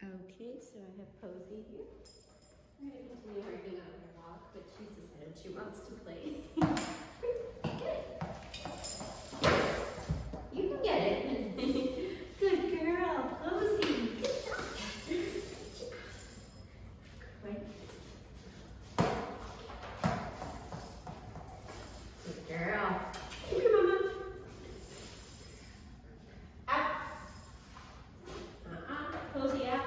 Okay, so I have Posey here. We're going to continue working on her walk, but she's decided she wants to play. Get it. You can get it. Good girl, Posey. Good job. Right. Good girl. Come here, Mama. Out. Posey out.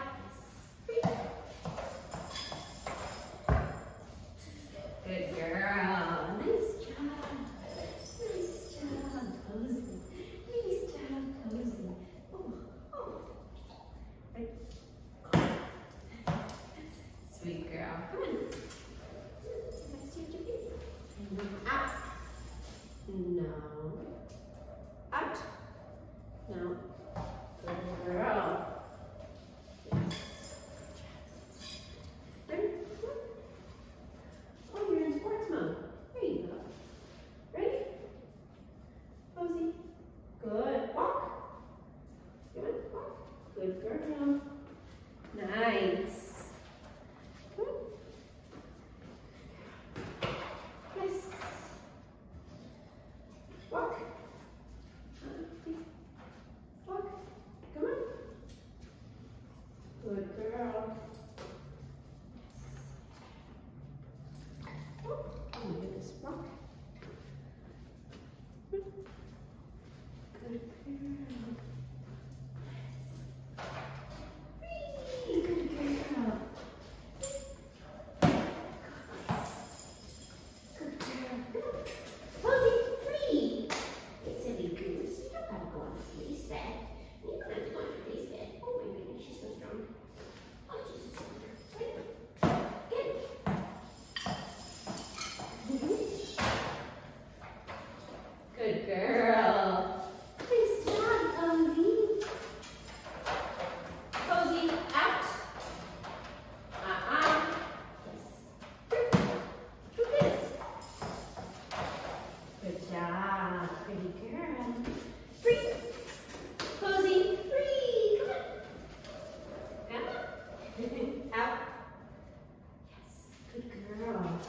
Good girl. Nice job. Nice job, Posey. Nice job, Posey. Oh. Right. Sweet girl. Come on. Let's see what you do. Out. No. Out. No. Good girl. Ready? Oh, you're in sports mode. There you go. Ready? Posey. Good. Walk. Good. Walk. Good girl. Nice. Good. Yes. Walk. Walk. Come on. Good girl. Oh my goodness, walk. Good girl. Free, good girl. Good girl. Posey, free. It's silly goose. You don't gotta go on the police bed. You don't have to go on the police bed. Oh my goodness, she's so strong. Oh, she's so strong. Get it. Good girl. Nice job, Posey. Posey, out. Yes. Good. Good job, pretty girl. Free. Posey, free. Come on. Out. Yes. Good girl.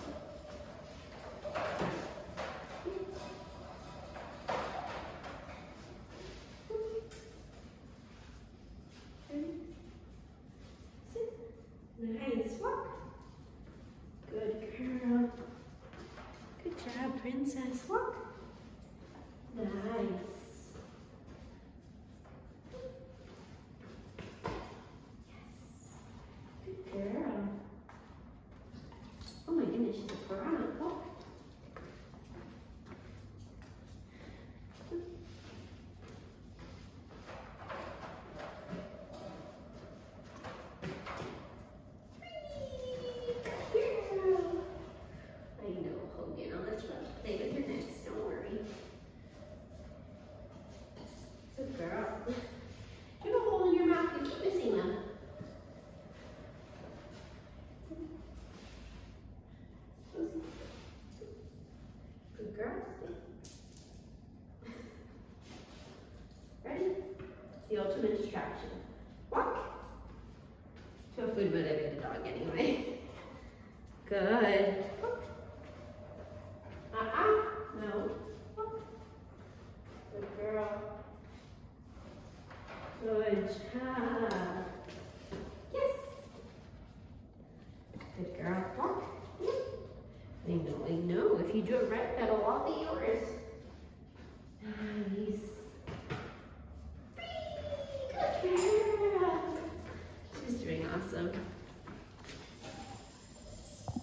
Sit. Nice walk. Good girl. Good job, princess. Walk. Nice. Yes. Good girl. Oh my goodness, she's a piranha. Walk. I know, Hogan. I'll let you play with your next. Don't worry. Good girl. Do you have a hole in your mouth? You keep missing them. Good girl. Ready? The ultimate distraction. Walk. To a food motivated dog anyway. Good. No. Good girl. Good job. Yes. Good girl. Walk. I know. If you do it right, that'll all be yours. Nice. Good girl. She's doing awesome.